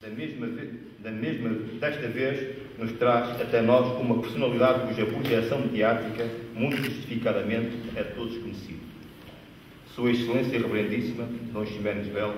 Desta vez, nos traz até nós uma personalidade cuja projeção mediática, muito justificadamente, é de todos conhecida. Sua Excelência Reverendíssima, Dom Ximenes Belo,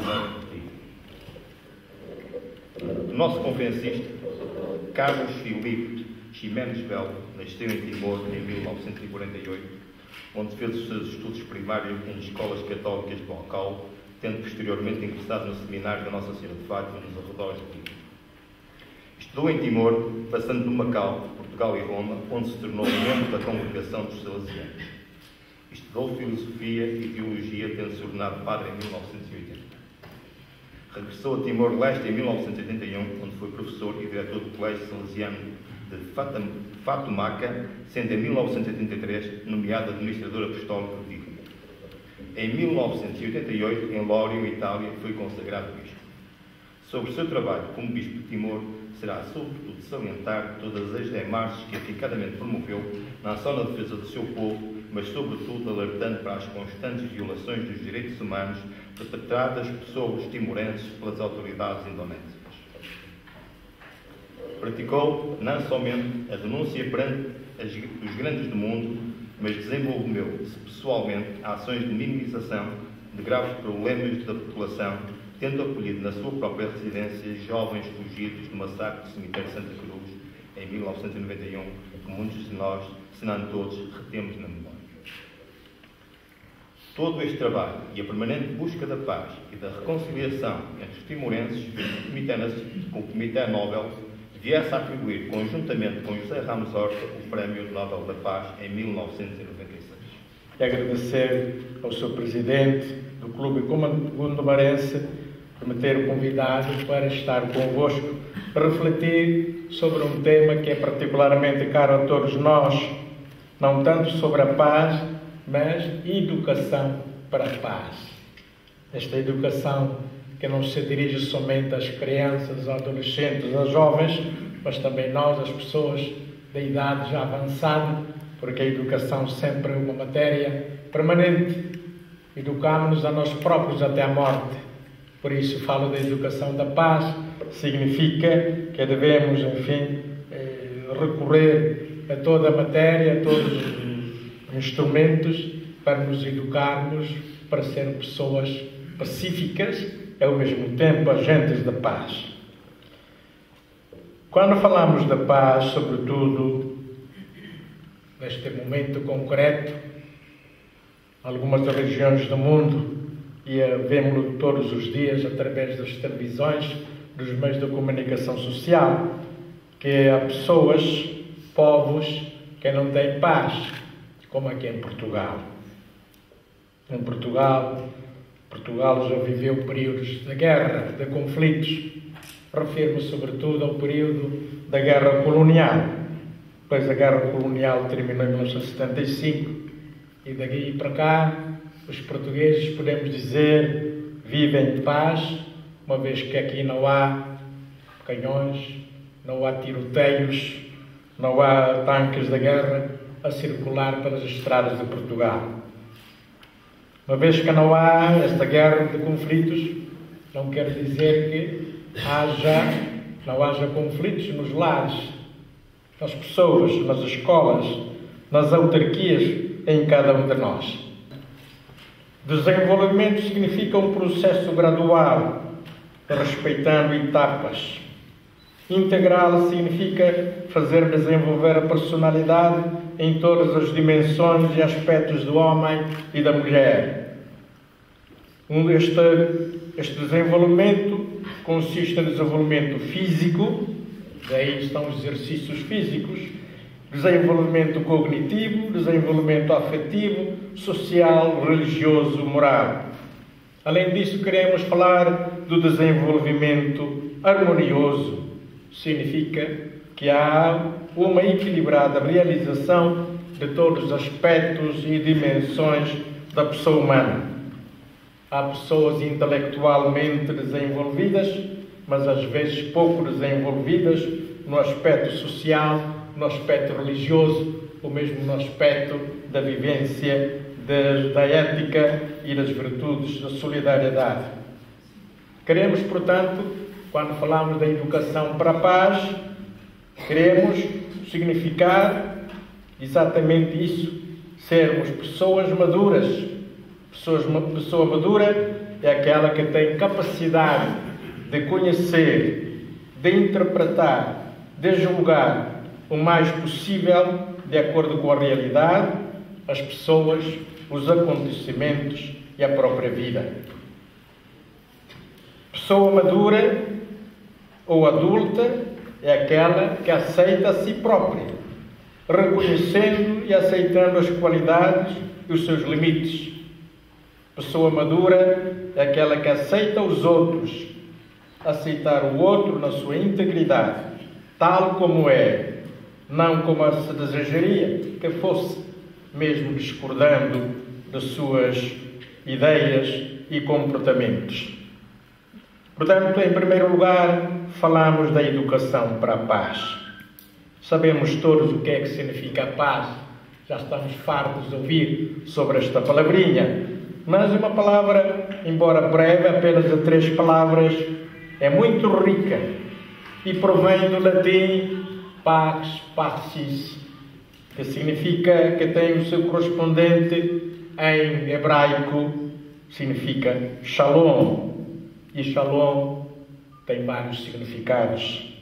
o nosso conferencista, Carlos Filipe Ximenes Belo, nasceu em Timor em 1948, onde fez os seus estudos primários em escolas católicas de Bocal, tendo posteriormente ingressado no seminário da Nossa Senhora de Fátima, nos arredores de Timor. Estudou em Timor, passando de Macau, Portugal e Roma, onde se tornou membro da Congregação dos Salesianos. Estudou Filosofia e Teologia, tendo se ordenado padre em 1980. Regressou a Timor-Leste em 1981, onde foi professor e diretor do Colégio Salesiano de Fatoumata, sendo em 1983 nomeado administrador apostólico de Vigo. Em 1988, em Lório, Itália, foi consagrado bispo. Sobre o seu trabalho como bispo de Timor, será sobretudo salientar todas as demarches que eficazmente promoveu, não só na defesa do seu povo, mas sobretudo alertando para as constantes violações dos direitos humanos perpetradas sobre os timorenses pelas autoridades indonesias. Praticou não somente a denúncia perante os grandes do mundo, mas desenvolveu-se pessoalmente ações de minimização de graves problemas da população, tendo acolhido na sua própria residência jovens fugidos do massacre do cemitério de Santa Cruz, em 1991, que muitos de nós, se não todos, retemos na memória. Todo este trabalho e a permanente busca da paz e da reconciliação entre os timorenses fez com que o Comitê Nobel viesse a atribuir, conjuntamente com José Ramos Horta, o Prémio Nobel da Paz em 1996. E agradecer ao Sr. Presidente do Clube Gondomarense por me ter convidado para estar convosco a refletir sobre um tema que é particularmente caro a todos nós, não tanto sobre a paz, mas educação para a paz. Esta educação que não se dirige somente às crianças, aos adolescentes, aos jovens, mas também nós, as pessoas da idade já avançada, porque a educação sempre é uma matéria permanente. Educamos-nos a nós próprios até a morte. Por isso falo da educação da paz, significa que devemos, enfim, recorrer a toda a matéria, a todos os instrumentos para nos educarmos, para ser pessoas pacíficas e ao mesmo tempo agentes da paz. Quando falamos da paz, sobretudo neste momento concreto, algumas regiões do mundo, e vemos-lo todos os dias através das televisões, dos meios de comunicação social, que há pessoas, povos, que não têm paz, como aqui em Portugal. Em Portugal já viveu períodos de guerra, de conflitos. Refiro-me sobretudo ao período da Guerra Colonial. Depois a Guerra Colonial terminou em 1975 e daqui para cá os portugueses, podemos dizer, vivem de paz, uma vez que aqui não há canhões, não há tiroteios, não há tanques da guerra a circular pelas estradas de Portugal. Uma vez que não há esta guerra de conflitos, não quer dizer que não haja conflitos nos lares, nas pessoas, nas escolas, nas autarquias, em cada um de nós. Desenvolvimento significa um processo gradual, respeitando etapas. Integral significa fazer desenvolver a personalidade em todas as dimensões e aspectos do homem e da mulher. Este desenvolvimento consiste em desenvolvimento físico, daí estão os exercícios físicos, desenvolvimento cognitivo, desenvolvimento afetivo, social, religioso, moral. Além disso, queremos falar do desenvolvimento harmonioso. Significa que há uma equilibrada realização de todos os aspectos e dimensões da pessoa humana. Há pessoas intelectualmente desenvolvidas, mas às vezes pouco desenvolvidas no aspecto social, no aspecto religioso, ou mesmo no aspecto da vivência, da ética e das virtudes da solidariedade. Queremos, portanto, quando falamos da educação para a paz, queremos significar exatamente isso, sermos pessoas maduras. Pessoa madura é aquela que tem capacidade de conhecer, de interpretar, de julgar o mais possível, de acordo com a realidade, as pessoas, os acontecimentos e a própria vida. Pessoa madura ou adulta é aquela que aceita a si própria, reconhecendo e aceitando as qualidades e os seus limites. Pessoa madura é aquela que aceita os outros, aceitar o outro na sua integridade, tal como é, não como se desejaria que fosse, mesmo discordando das suas ideias e comportamentos. Portanto, em primeiro lugar, falamos da educação para a paz. Sabemos todos o que é que significa a paz. Já estamos fartos de ouvir sobre esta palavrinha. Mas uma palavra, embora breve, apenas de 3 palavras, é muito rica e provém do latim pax, pacis, que significa, que tem o seu correspondente em hebraico, significa shalom. E shalom tem vários significados: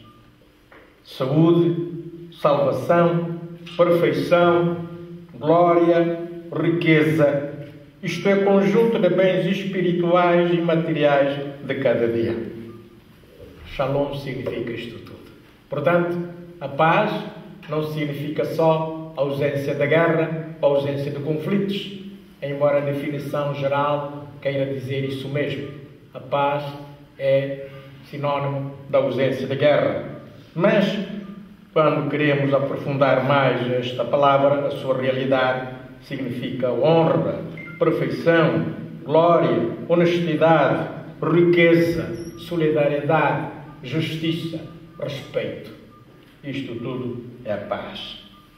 saúde, salvação, perfeição, glória, riqueza. Isto é conjunto de bens espirituais e materiais de cada dia. Shalom significa isto tudo. Portanto, a paz não significa só ausência da guerra, ausência de conflitos, embora a definição geral queira dizer isso mesmo. A paz é sinónimo da ausência da guerra. Mas, quando queremos aprofundar mais esta palavra, a sua realidade significa honra, perfeição, glória, honestidade, riqueza, solidariedade, justiça, respeito. Isto tudo é a paz.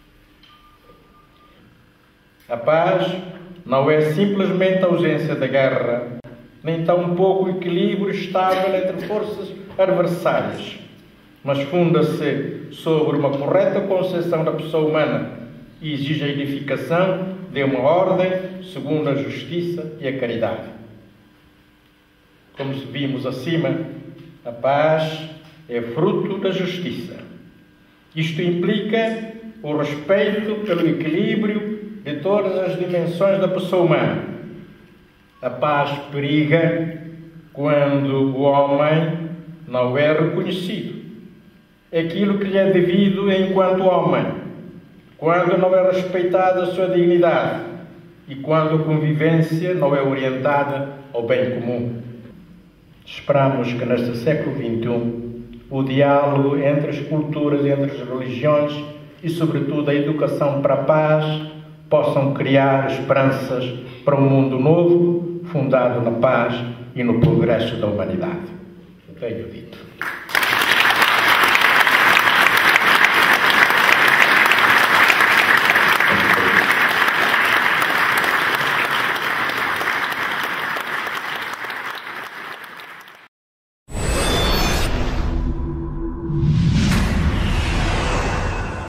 A paz não é simplesmente a ausência da guerra, nem tampouco o equilíbrio estável entre forças adversárias, mas funda-se sobre uma correta concepção da pessoa humana e exige a edificação de uma ordem segundo a justiça e a caridade. Como vimos acima, a paz é fruto da justiça. Isto implica o respeito pelo equilíbrio de todas as dimensões da pessoa humana. A paz periga quando o homem não é reconhecido aquilo que lhe é devido enquanto homem, quando não é respeitada a sua dignidade e quando a convivência não é orientada ao bem comum. Esperamos que neste século XXI o diálogo entre as culturas, entre as religiões e, sobretudo, a educação para a paz possam criar esperanças para um mundo novo, fundado na paz e no progresso da humanidade. Tenho dito.